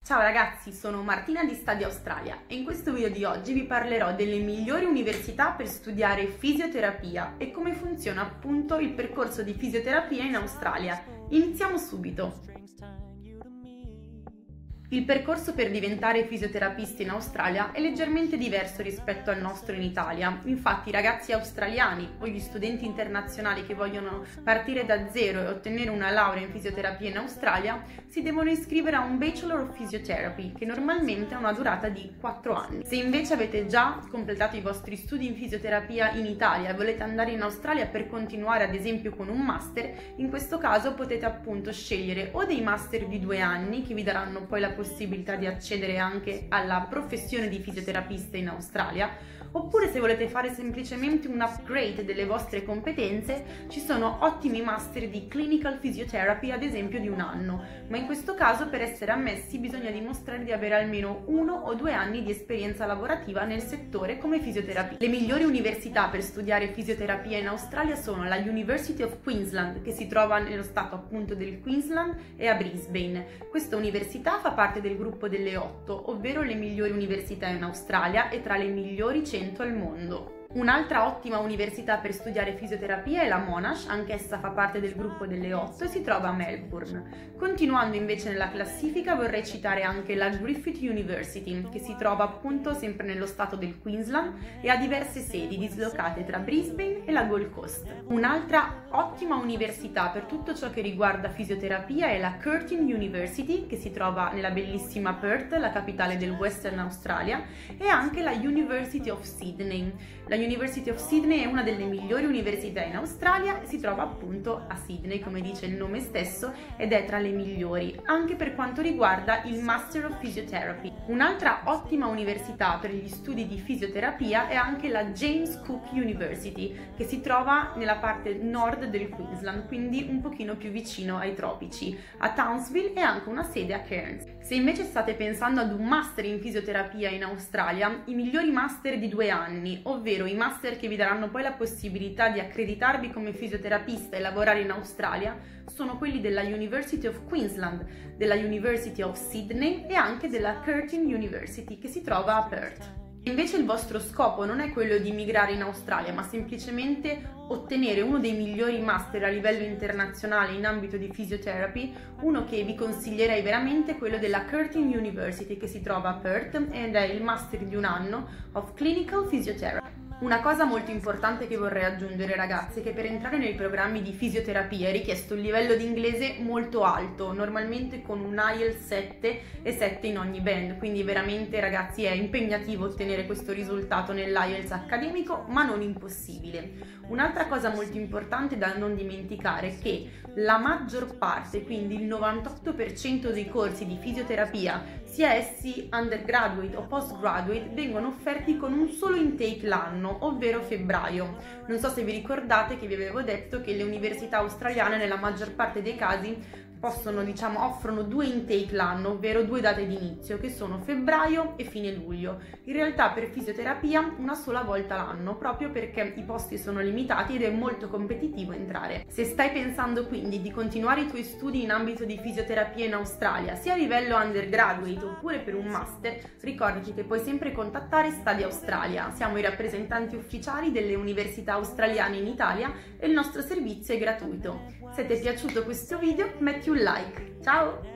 Ciao ragazzi, sono Martina di Stadia Australia e in questo video di oggi vi parlerò delle migliori università per studiare fisioterapia e come funziona appunto il percorso di fisioterapia in Australia. Iniziamo subito! Il percorso per diventare fisioterapisti in Australia è leggermente diverso rispetto al nostro in Italia. Infatti i ragazzi australiani o gli studenti internazionali che vogliono partire da zero e ottenere una laurea in fisioterapia in Australia si devono iscrivere a un Bachelor of Physiotherapy che normalmente ha una durata di 4 anni. Se invece avete già completato i vostri studi in fisioterapia in Italia e volete andare in Australia per continuare ad esempio con un master, in questo caso potete appunto scegliere o dei master di 2 anni che vi daranno poi la possibilità di accedere anche alla professione di fisioterapista in Australia, oppure se volete fare semplicemente un upgrade delle vostre competenze ci sono ottimi master di clinical physiotherapy ad esempio di 1 anno, ma in questo caso per essere ammessi bisogna dimostrare di avere almeno 1 o 2 anni di esperienza lavorativa nel settore come fisioterapista. Le migliori università per studiare fisioterapia in Australia sono la University of Queensland, che si trova nello stato appunto del Queensland e a Brisbane. Questa università fa parte del gruppo delle 8, ovvero le migliori università in Australia e tra le migliori 100 al mondo. Un'altra ottima università per studiare fisioterapia è la Monash, anch'essa fa parte del gruppo delle 8 e si trova a Melbourne. Continuando invece nella classifica vorrei citare anche la Griffith University, che si trova appunto sempre nello stato del Queensland e ha diverse sedi dislocate tra Brisbane e la Gold Coast. Un'altra ottima università per tutto ciò che riguarda fisioterapia è la Curtin University, che si trova nella bellissima Perth, la capitale del Western Australia, e anche la University of Sydney. La University of Sydney è una delle migliori università in Australia e si trova appunto a Sydney, come dice il nome stesso, ed è tra le migliori, anche per quanto riguarda il Master of Physiotherapy. Un'altra ottima università per gli studi di fisioterapia è anche la James Cook University, che si trova nella parte nord del Queensland, quindi un pochino più vicino ai tropici, a Townsville, e anche una sede a Cairns. Se invece state pensando ad un master in fisioterapia in Australia, i migliori master di 2 anni, ovvero i master che vi daranno poi la possibilità di accreditarvi come fisioterapista e lavorare in Australia, sono quelli della University of Queensland, della University of Sydney e anche della Curtin University, che si trova a Perth. Invece il vostro scopo non è quello di migrare in Australia, ma semplicemente ottenere uno dei migliori master a livello internazionale in ambito di physiotherapy, uno che vi consiglierei veramente è quello della Curtin University, che si trova a Perth ed è il master di 1 anno of Clinical Physiotherapy. Una cosa molto importante che vorrei aggiungere, ragazzi, è che per entrare nei programmi di fisioterapia è richiesto un livello di inglese molto alto, normalmente con un IELTS 7 e 7 in ogni band, quindi veramente, ragazzi, è impegnativo ottenere questo risultato nell'IELTS accademico, ma non impossibile. Un'altra cosa molto importante da non dimenticare è che la maggior parte, quindi il 98% dei corsi di fisioterapia, sia essi undergraduate o postgraduate, vengono offerti con un solo intake l'anno, ovvero febbraio. Non so se vi ricordate che vi avevo detto che le università australiane nella maggior parte dei casi offrono 2 intake l'anno, ovvero 2 date di inizio, che sono febbraio e fine luglio. In realtà per fisioterapia una sola volta l'anno, proprio perché i posti sono limitati ed è molto competitivo entrare. Se stai pensando quindi di continuare i tuoi studi in ambito di fisioterapia in Australia, sia a livello undergraduate oppure per un master, ricordati che puoi sempre contattare Stadia Australia. Siamo i rappresentanti ufficiali delle università australiane in Italia e il nostro servizio è gratuito. Se ti è piaciuto questo video, metti un like. Ciao!